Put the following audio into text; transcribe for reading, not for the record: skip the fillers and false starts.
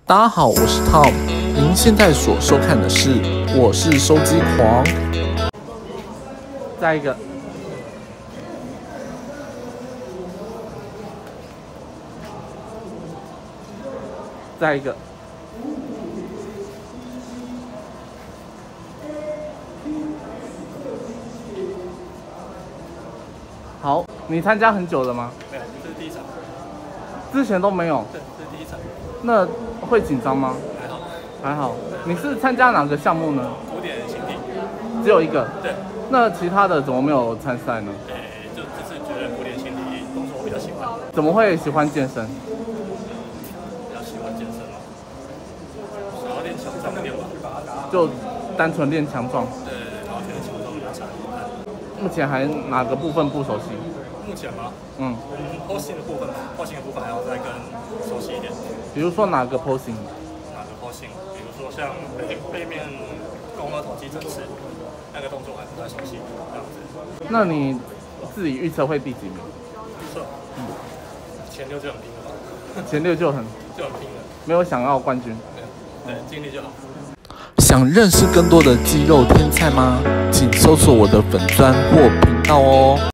大家好，我是 Tom， 您现在所收看的是我是收机狂。再一个，再一个，好，你参加很久了吗？ 没有，这是第一场。 之前都没有。 对，这是第一场。 那会紧张吗？ 还好。 还好。你是参加哪个项目呢？ 古典形体。 只有一个。 对。 那其他的怎么没有参赛呢？ 就只是觉得古典形体动作我比较喜欢。 怎么会喜欢健身？ 比较喜欢健身哦。想要练强壮一点吧。 就单纯练强壮。 对，然后练强壮比较强。 目前还哪个部分不熟悉？ 目前吗？posing 的部分，posing 的部分还要再更熟悉一点。 比如说哪个 posing？ 哪个 posing？比如说像背面肱二头肌展翅，那个动作还不太熟悉，这样子。 那你自己预测会第几名？ 预测，前六就很拼了吧？ 前六就很拼了， 没有想要冠军。 对，尽力就好。 想认识更多的肌肉天才吗？请搜索我的粉专或频道哦。